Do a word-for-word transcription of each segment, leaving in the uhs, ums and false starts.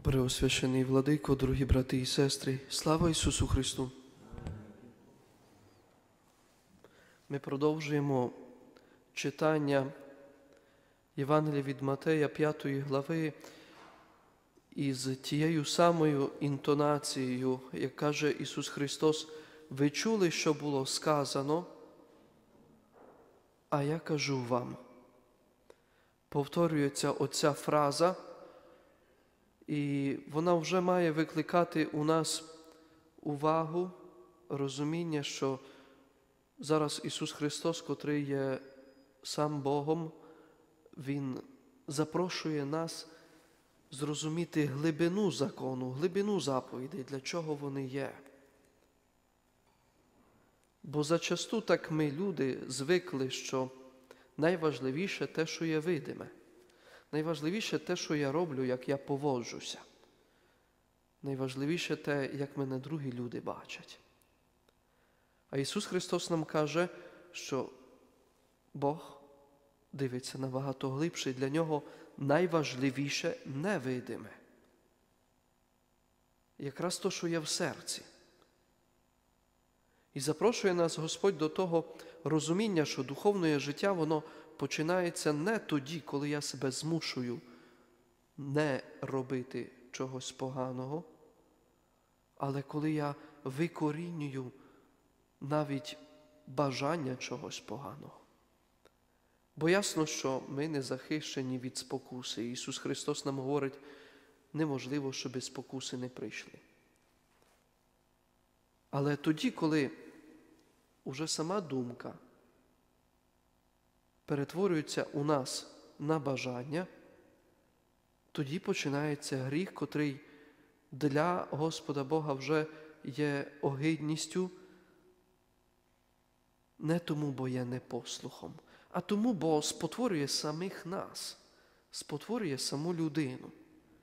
Преосвящений Владико, дорогі брати і сестри, слава Ісусу Христу! Ми продовжуємо читання Євангелія від Матея, п'ятої глави, із тією самою інтонацією, як каже Ісус Христос: «Ви чули, що було сказано, а я кажу вам». Повторюється оця фраза, і вона вже має викликати у нас увагу, розуміння, що зараз Ісус Христос, котрий є сам Богом, Він запрошує нас зрозуміти глибину закону, глибину заповідей, для чого вони є. Бо зачасту так ми, люди, звикли, що найважливіше те, що є видиме. Найважливіше те, що я роблю, як я поводжуся. Найважливіше те, як мене другі люди бачать. А Ісус Христос нам каже, що Бог дивиться набагато глибше, і для Нього найважливіше невидиме. Якраз то, що є в серці. І запрошує нас Господь до того розуміння, що духовне життя, воно починається не тоді, коли я себе змушую не робити чогось поганого, але коли я викорінюю навіть бажання чогось поганого. Бо ясно, що ми не захищені від спокуси. Ісус Христос нам говорить, неможливо, щоб спокуси не прийшли. Але тоді, коли уже сама думка перетворюється у нас на бажання, тоді починається гріх, котрий для Господа Бога вже є огидністю, не тому, бо є непослухом, а тому, бо спотворює самих нас, спотворює саму людину.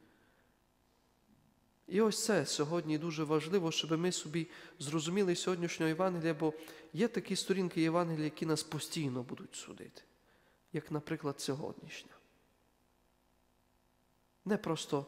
І ось це сьогодні дуже важливо, щоб ми собі зрозуміли сьогоднішнього Євангелія, бо є такі сторінки Євангелія, які нас постійно будуть судити, як, наприклад, сьогоднішня. Не просто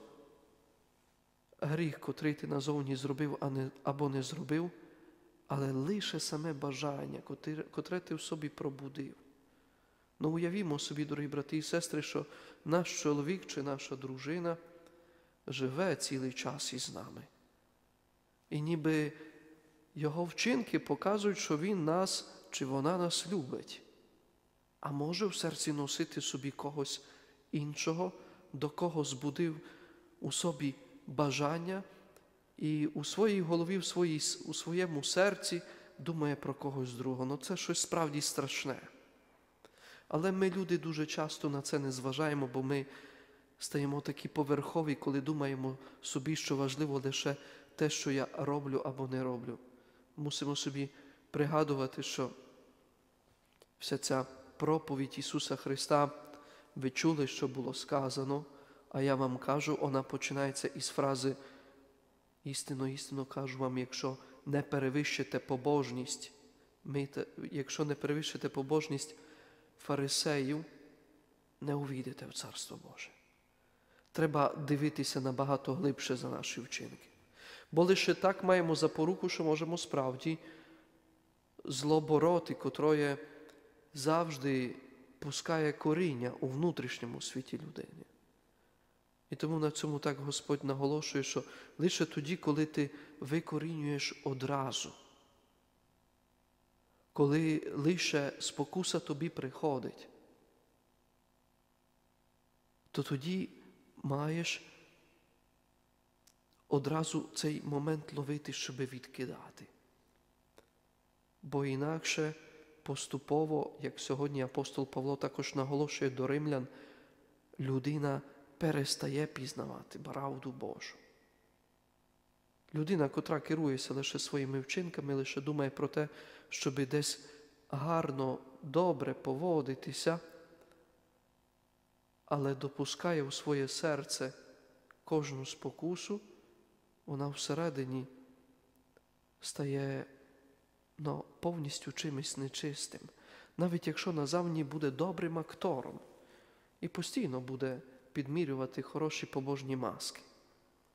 гріх, котрий ти назовні зробив або не зробив, але лише саме бажання, котре ти в собі пробудив. Ну, уявімо собі, дорогі брати і сестри, що наш чоловік чи наша дружина живе цілий час із нами. І ніби його вчинки показують, що він нас чи вона нас любить. А може в серці носити собі когось іншого, до кого збудив у собі бажання і у своїй голові, в своїй, у своєму серці думає про когось другого. Ну це щось справді страшне. Але ми, люди, дуже часто на це не зважаємо, бо ми стаємо такі поверхові, коли думаємо собі, що важливо лише те, що я роблю або не роблю. Мусимо собі пригадувати, що вся ця проповідь Ісуса Христа, ви чули, що було сказано, а я вам кажу, вона починається із фрази «Істинно, істинно кажу вам, якщо не перевищите побожність, якщо не перевищите побожність фарисеїв, не увійдете в Царство Боже». Треба дивитися набагато глибше за наші вчинки. Бо лише так маємо запоруку, що можемо справді зло бороти, котроє завжди пускає коріння у внутрішньому світі людини. І тому на цьому так Господь наголошує, що лише тоді, коли ти викорінюєш одразу, коли лише спокуса тобі приходить, то тоді маєш одразу цей момент ловити, щоб відкидати. Бо інакше поступово, як сьогодні апостол Павло також наголошує до римлян, людина перестає пізнавати правду Божу. Людина, котра керується лише своїми вчинками, лише думає про те, щоб десь гарно, добре поводитися, але допускає у своє серце кожну спокусу, вона всередині стає ну, повністю чимось нечистим. Навіть якщо назавні буде добрим актором і постійно буде підмірювати хороші побожні маски.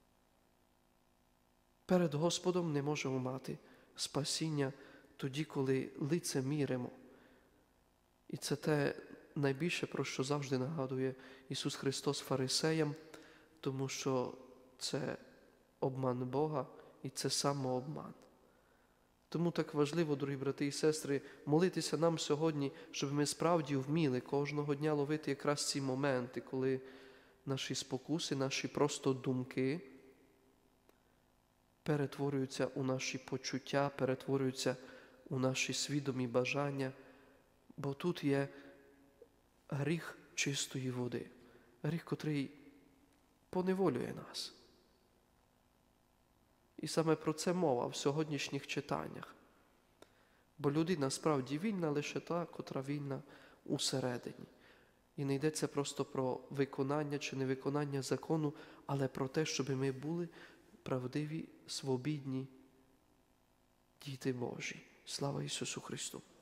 Перед Господом не можемо мати спасіння тоді, коли лицеміримо. І це те найбільше, про що завжди нагадує Ісус Христос фарисеям, тому що це обман Бога і це самообман. Тому так важливо, дорогі брати і сестри, молитися нам сьогодні, щоб ми справді вміли кожного дня ловити якраз ці моменти, коли наші спокуси, наші просто думки перетворюються у наші почуття, перетворюються у наші свідомі бажання, бо тут є гріх чистої води, гріх, котрий поневолює нас. І саме про це мова в сьогоднішніх читаннях. Бо людина справді вільна лише та, котра вільна усередині. І не йдеться просто про виконання чи невиконання закону, але про те, щоб ми були правдиві, свобідні діти Божі. Слава Ісусу Христу!